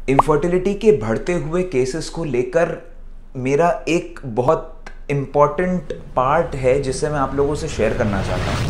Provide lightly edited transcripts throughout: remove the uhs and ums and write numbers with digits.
Infertility के बढ़ते हुए केसेस को लेकर मेरा एक बहुत इम्पॉर्टेंट पार्ट है जिसे मैं आप लोगों से शेयर करना चाहता हूँ।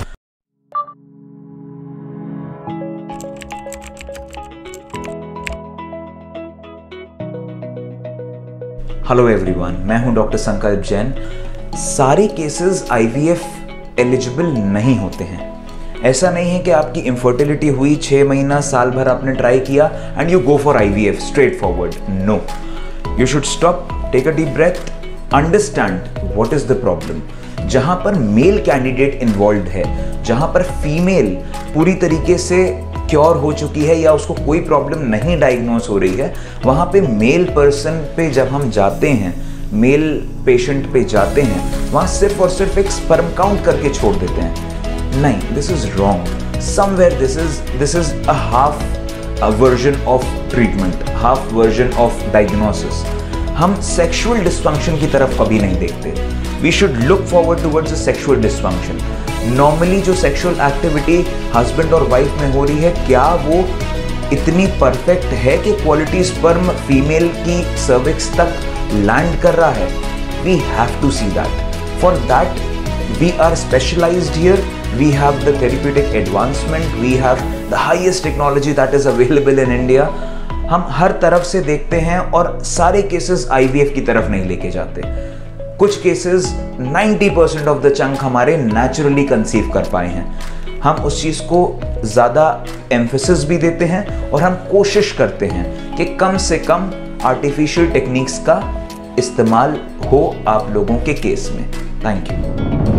हेलो एवरीवन, मैं हूं डॉक्टर संकल्प जैन। सारे केसेस आईवीएफ एलिजिबल नहीं होते हैं। ऐसा नहीं है कि आपकी इनफर्टिलिटी हुई 6 महीना साल भर आपने ट्राई किया and you go for IVF straight forward. No, you should stop, take a deep breath, understand what is the problem. जहां पर मेल कैंडिडेट इन्वॉल्व है, जहां पर फीमेल पूरी तरीके से क्योर हो चुकी है या उसको कोई प्रॉब्लम नहीं डायग्नोज हो रही है, वहां पे मेल पर्सन पे जब हम जाते हैं, मेल पेशेंट पे जाते हैं, वहां सिर्फ और सिर्फ एक स्पर्म काउंट करके छोड़ देते हैं। नहीं, this is wrong. Somewhere this is a half version of treatment, half version of diagnosis. हम सेक्सुअल डिस्फंक्शन की तरफ कभी नहीं देखते। We should look forward towards a sexual dysfunction. Normally जो सेक्सुअल एक्टिविटी हस्बैंड और वाइफ में हो रही है, क्या वो इतनी परफेक्ट है कि क्वालिटी स्पर्म फीमेल की सर्विक्स तक लैंड कर रहा है? We have to see that. For that we are specialized here. We have the therapeutic advancement. We have the highest technology that is available in India. हम हर तरफ से देखते हैं और सारे केसेस आईवीएफ की तरफ नहीं लेके जाते। कुछ केसेस 90% ऑफ द चंक हमारे नेचुरली कंसीव कर पाए हैं। हम उस चीज को ज्यादा एम्फेसिस भी देते हैं और हम कोशिश करते हैं कि कम से कम आर्टिफिशियल टेक्निक्स का इस्तेमाल हो आप लोगों के केस में। Thank you.